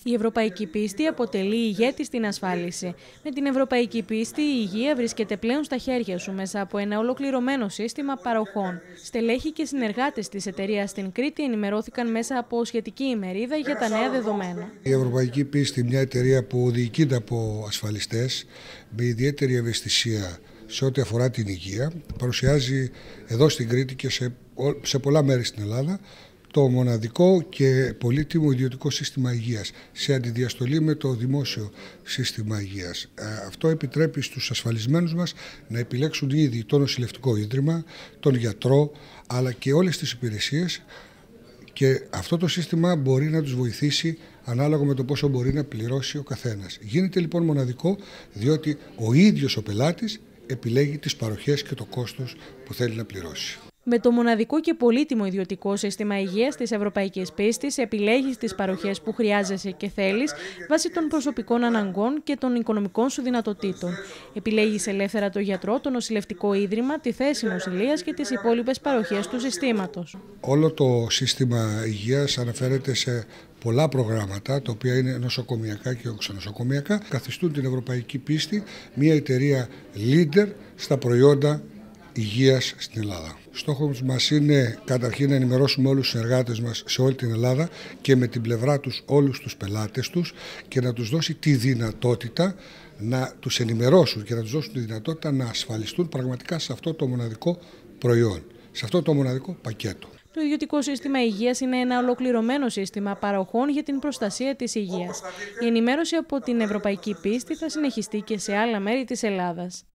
Η ευρωπαϊκή πίστη αποτελεί ηγέτη στην ασφάλιση. Με την ευρωπαϊκή πίστη, η υγεία βρίσκεται πλέον στα χέρια σου μέσα από ένα ολοκληρωμένο σύστημα παροχών. Στελέχοι και συνεργάτες της εταιρείας στην Κρήτη ενημερώθηκαν μέσα από σχετική ημερίδα για τα νέα δεδομένα. Η ευρωπαϊκή πίστη, μια εταιρεία που διοικείται από ασφαλιστές με ιδιαίτερη ευαισθησία σε ό,τι αφορά την υγεία, παρουσιάζει εδώ στην Κρήτη και σε πολλά μέρη στην Ελλάδα το μοναδικό και πολύτιμο ιδιωτικό σύστημα υγείας σε αντιδιαστολή με το δημόσιο σύστημα υγείας. Αυτό επιτρέπει στους ασφαλισμένους μας να επιλέξουν ήδη το νοσηλευτικό ίδρυμα, τον γιατρό, αλλά και όλες τις υπηρεσίες, και αυτό το σύστημα μπορεί να τους βοηθήσει ανάλογα με το πόσο μπορεί να πληρώσει ο καθένας. Γίνεται λοιπόν μοναδικό διότι ο ίδιος ο πελάτης επιλέγει τις παροχές και το κόστος που θέλει να πληρώσει. Με το μοναδικό και πολύτιμο ιδιωτικό σύστημα υγείας της ευρωπαϊκής πίστης, επιλέγεις τις παροχές που χρειάζεσαι και θέλεις βάσει των προσωπικών αναγκών και των οικονομικών σου δυνατοτήτων. Επιλέγεις ελεύθερα το γιατρό, το νοσηλευτικό ίδρυμα, τη θέση νοσηλείας και τις υπόλοιπες παροχές του συστήματος. Όλο το σύστημα υγείας αναφέρεται σε πολλά προγράμματα, τα οποία είναι νοσοκομιακά και οξονοσοκομιακά, καθιστούν την ευρωπαϊκή πίστη μια εταιρεία leader στα προϊόντα υγείας στην Ελλάδα. Στόχος μας είναι καταρχήν να ενημερώσουμε όλους τους συνεργάτες μας σε όλη την Ελλάδα και με την πλευρά τους όλους τους πελάτες τους, και να τους δώσει τη δυνατότητα να τους ενημερώσουν και να τους δώσουν τη δυνατότητα να ασφαλιστούν πραγματικά σε αυτό το μοναδικό προϊόν, σε αυτό το μοναδικό πακέτο. Το ιδιωτικό σύστημα υγείας είναι ένα ολοκληρωμένο σύστημα παροχών για την προστασία της υγείας. Η ενημέρωση από την ευρωπαϊκή πίστη θα συνεχιστεί και σε άλλα μέρη της Ελλάδας.